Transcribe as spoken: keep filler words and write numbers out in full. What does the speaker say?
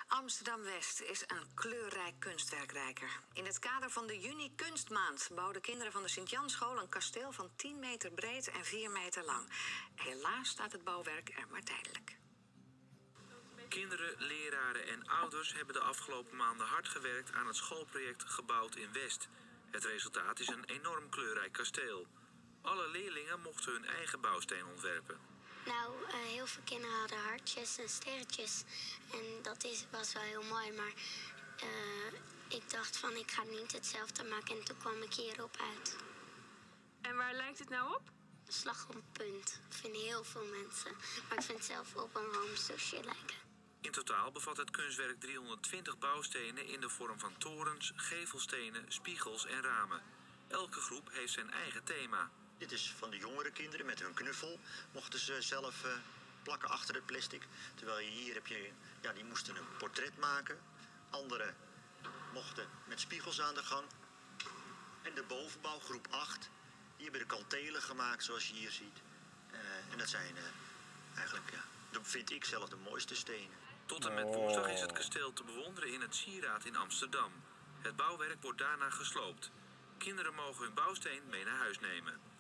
Amsterdam-West is een kleurrijk kunstwerkrijker. In het kader van de Juni Kunstmaand bouwden kinderen van de Sint-Janschool een kasteel van tien meter breed en vier meter lang. Helaas staat het bouwwerk er maar tijdelijk. Kinderen, leraren en ouders hebben de afgelopen maanden hard gewerkt aan het schoolproject Gebouwd in West. Het resultaat is een enorm kleurrijk kasteel. Alle leerlingen mochten hun eigen bouwsteen ontwerpen. Nou, uh, heel veel kinderen hadden hartjes en sterretjes. En dat is, was wel heel mooi, maar uh, ik dacht van ik ga niet hetzelfde maken. En toen kwam ik hierop uit. En waar lijkt het nou op? Slag om punt. Dat vinden heel veel mensen. Maar ik vind het zelf op een roomstoosje lijken. In totaal bevat het kunstwerk driehonderdtwintig bouwstenen in de vorm van torens, gevelstenen, spiegels en ramen. Elke groep heeft zijn eigen thema. Dit is van de jongere kinderen met hun knuffel. Mochten ze zelf uh, plakken achter het plastic. Terwijl je hier heb je, ja, die moesten een portret maken. Anderen mochten met spiegels aan de gang. En de bovenbouw, groep acht, die hebben de kantelen gemaakt zoals je hier ziet. Uh, en dat zijn uh, eigenlijk, ja, dat vind ik zelf de mooiste stenen. Tot en met woensdag is het kasteel te bewonderen in het Sieraad in Amsterdam. Het bouwwerk wordt daarna gesloopt. Kinderen mogen hun bouwsteen mee naar huis nemen.